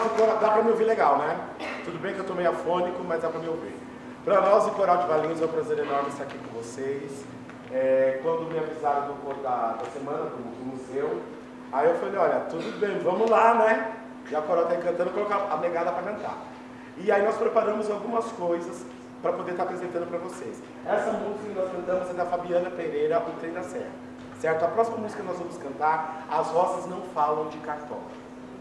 nós, dá para me ouvir legal, né? Tudo bem que eu tô meio afônico, mas dá para me ouvir. Para nós, o Coral de Valinhos, é um prazer enorme estar aqui com vocês. Quando me avisaram da semana do museu, aí eu falei, olha, tudo bem, vamos lá, né? Já o Coral está cantando, colocar a negada para cantar. E aí nós preparamos algumas coisas para poder estar apresentando para vocês. Essa música que nós cantamos é da Fabiana Pereira, O Trem da Serra. Certo? A próxima música que nós vamos cantar, As Rosas Não Falam de Cartola.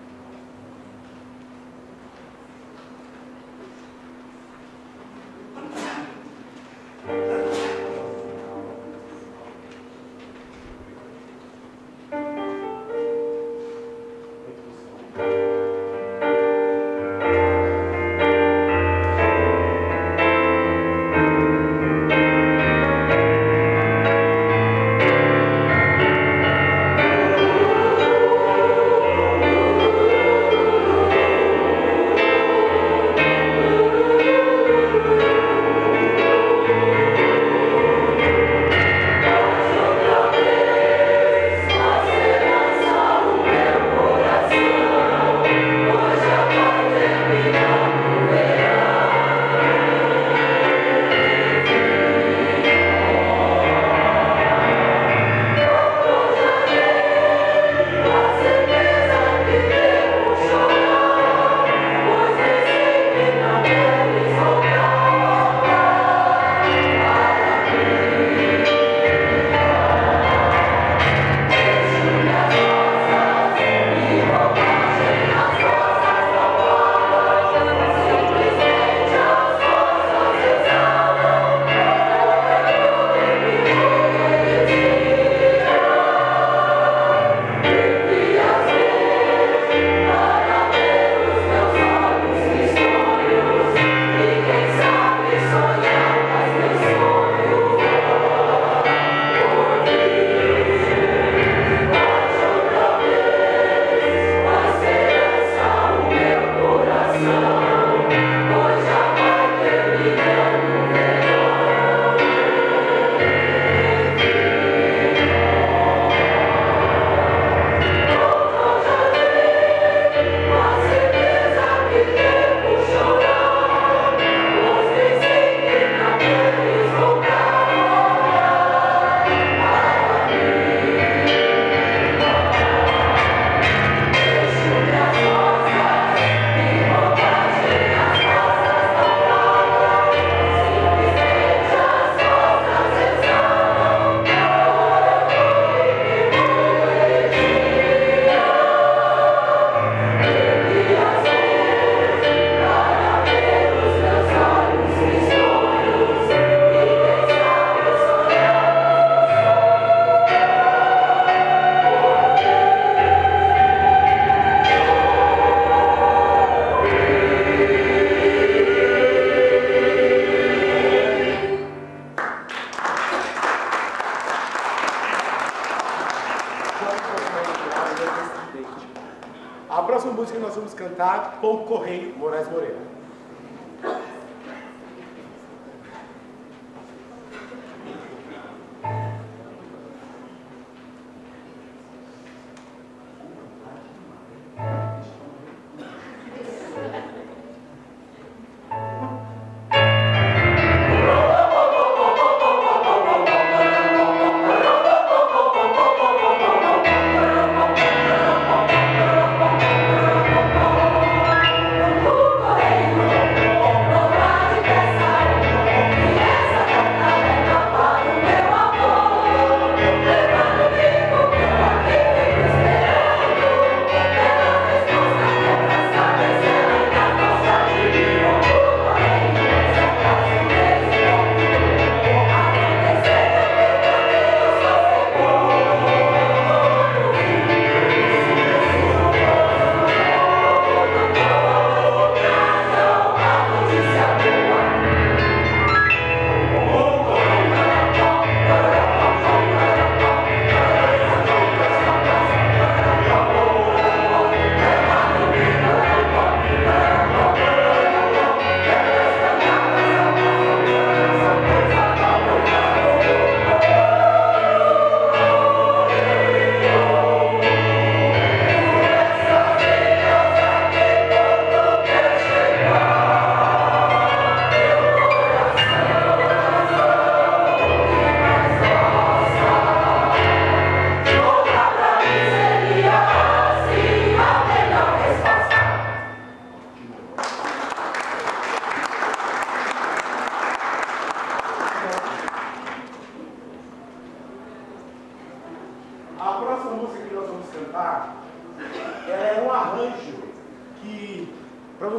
A próxima música que nós vamos cantar, Pão Correio, Moraes Moreira. Correio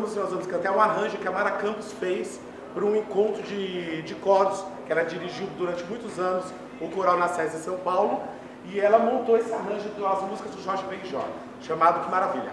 música que nós vamos cantar é um arranjo que a Mara Campos fez para um encontro de coros, que ela dirigiu durante muitos anos o Coral na SESI em São Paulo, e ela montou esse arranjo das músicas do Jorge Benjor, chamado Que Maravilha.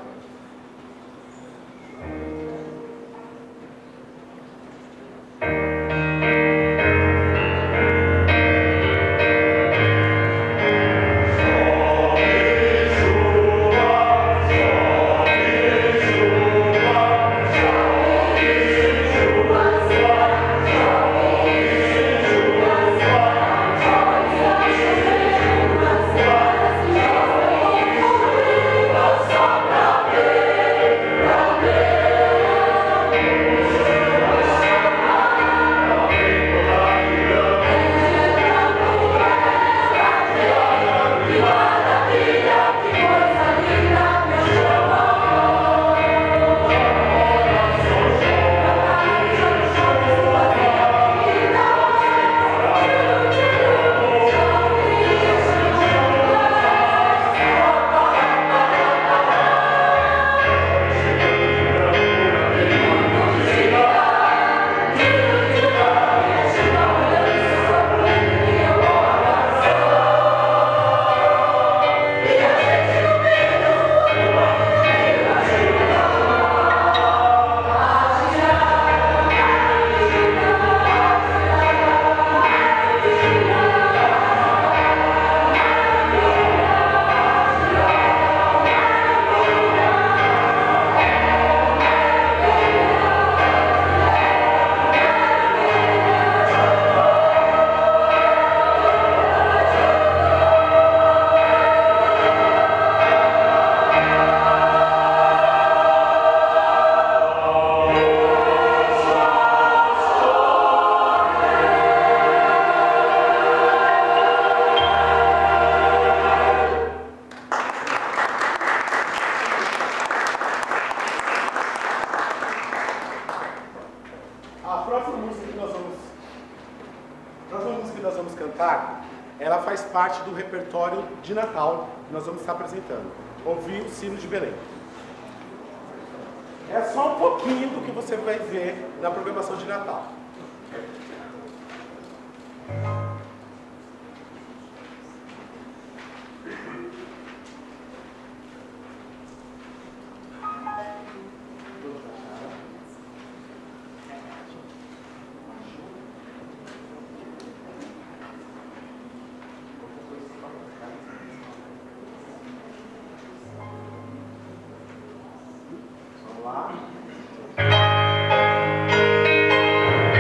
Ela faz parte do repertório de Natal que nós vamos estar apresentando. Ouvir o Sino de Belém. É só um pouquinho do que você vai ver na programação de Natal. Vamos lá.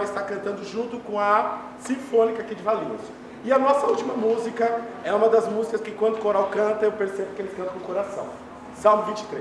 estar cantando junto com a Sinfônica aqui de Valinhos. E a nossa última música é uma das músicas que quando o coral canta, eu percebo que eles cantam com o coração. Salmo 23.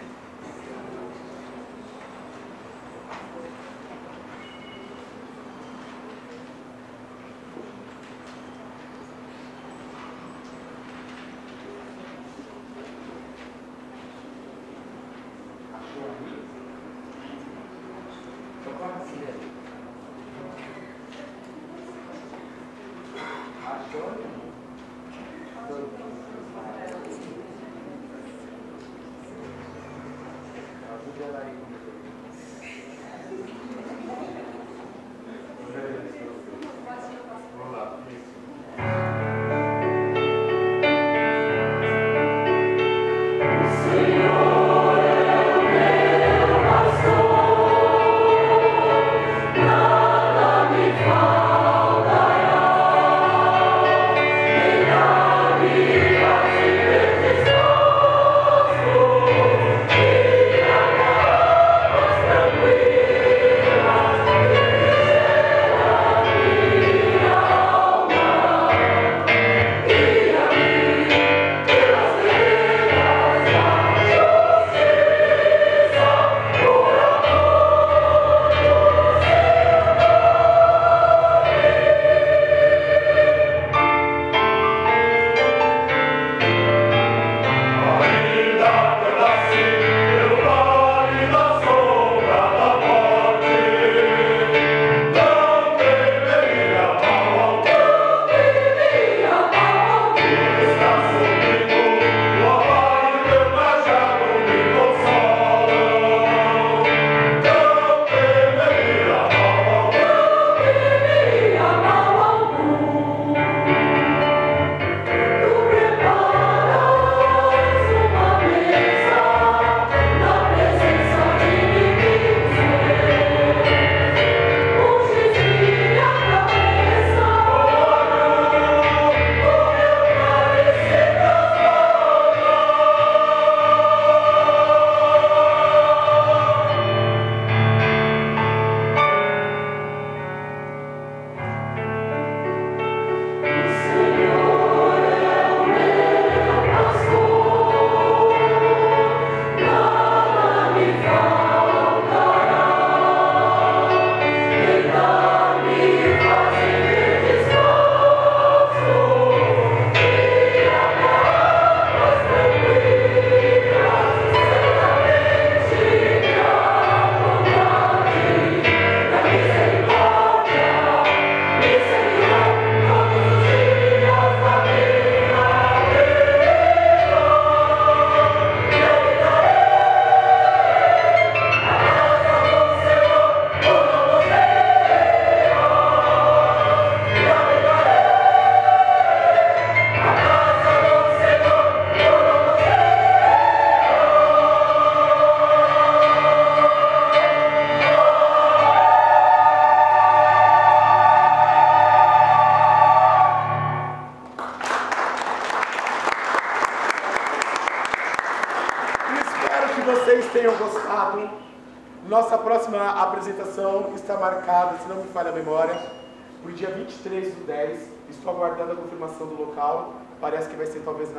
Tenham gostado. Nossa próxima apresentação está marcada, se não me falha a memória, para o dia 23/10. Estou aguardando a confirmação do local. Parece que vai ser talvez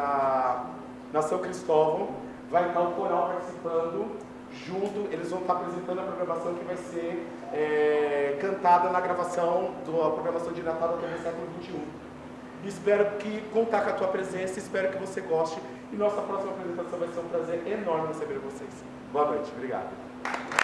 na São Cristóvão. Vai estar o coral participando junto. Eles vão estar apresentando a programação que vai ser cantada na gravação da programação de Natal da TV Século XXI. Espero que contar com a tua presença, espero que você goste. E nossa próxima apresentação vai ser um prazer enorme receber vocês. Boa noite, obrigado.